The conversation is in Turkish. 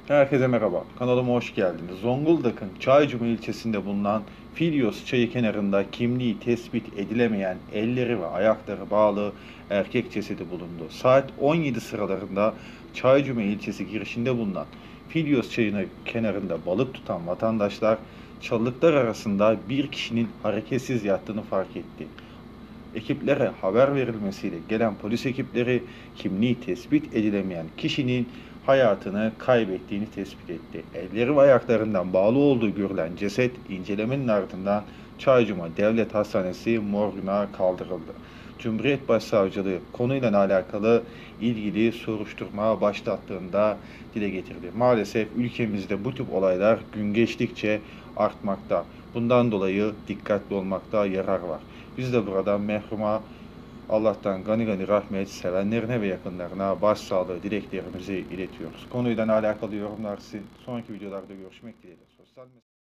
Herkese merhaba, kanalıma hoş geldiniz. Zonguldak'ın Çaycuma ilçesinde bulunan Filyos çayı kenarında kimliği tespit edilemeyen elleri ve ayakları bağlı erkek cesedi bulundu. Saat 17 sıralarında Çaycuma ilçesi girişinde bulunan Filyos çayının kenarında balık tutan vatandaşlar çalılıklar arasında bir kişinin hareketsiz yattığını fark etti. Ekiplere haber verilmesiyle gelen polis ekipleri kimliği tespit edilemeyen kişinin hayatını kaybettiğini tespit etti. Elleri ve ayaklarından bağlı olduğu görülen ceset incelemenin ardından Çaycuma Devlet Hastanesi morguna kaldırıldı. Cumhuriyet Başsavcılığı konuyla alakalı ilgili soruşturma başlattığında dile getirdi. Maalesef ülkemizde bu tip olaylar gün geçtikçe artmakta. Bundan dolayı dikkatli olmakta yarar var. Biz de burada merhuma Allah'tan gani gani rahmet, sevenlerine ve yakınlarına başsağlığı dileklerimizi iletiyoruz. Konuyla alakalı yorumlar sizin. Sonraki videolarda görüşmek dileğiyle. Sosyal